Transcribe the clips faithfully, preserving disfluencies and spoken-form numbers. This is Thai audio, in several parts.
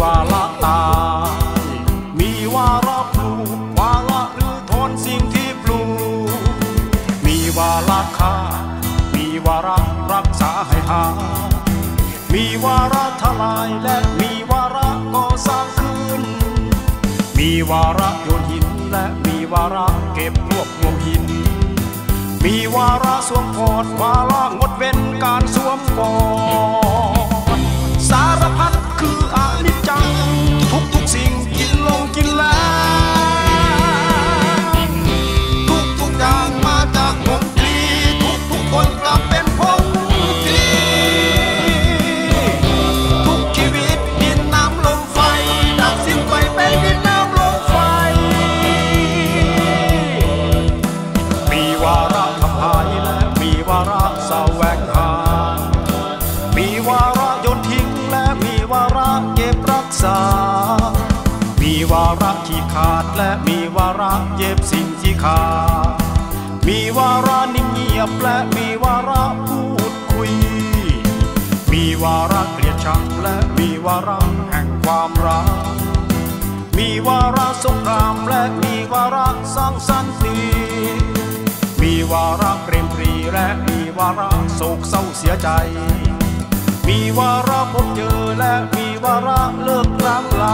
าระตายมีวาระปลูกวาระหรือถอนสิ่งที่ปลูกมีวาระฆ่ามีวาระรักษาให้หามีวาระทลายและมีวาระก่อสร้างคืนมีวาระโยนหินและมีวาระเก็บรวบรวมหินมีวาระสวมกอดวาระงดเว้นการสวมกอดสารพัดคืออนิจจังทุกทุกสิ่งกินลงกินแล้วทุกทุกอย่างมาจากผลตรีทุกทุกคนกลับเป็นผลตรีทุกชีวิตดินน้ำลมไฟดับสิ้นไปเป็นดินน้ำลมไฟมีวาระทำลายและมีวาระแสวงหามีวาระโยนทิ้งและมีวาระเก็บรักษามีวาระขี้ขาดและมีวาระเย็บสิ่งที่ขาดมีวาระนิ่งเงียบและมีวาระพูดคุยมีวาระเกลียดชังและมีวาระแห่งความรักมีวาระสงครามและมีวาระสร้างสันติมีวาระเปรมปรีและมีวาระโศกเศร้าเสียใจมีวาระพบเจอและมีวาระเลิกล้างลา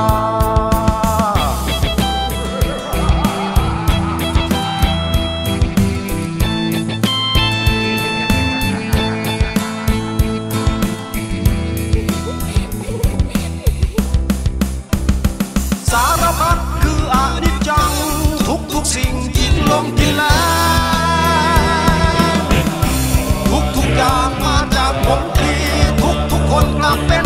สารพัดคืออนิจจังทุกทุกสิ่งกินลงกินแล้วทุกทุกอย่างมาจากผลที่ทุกทุกคนกลับเป็น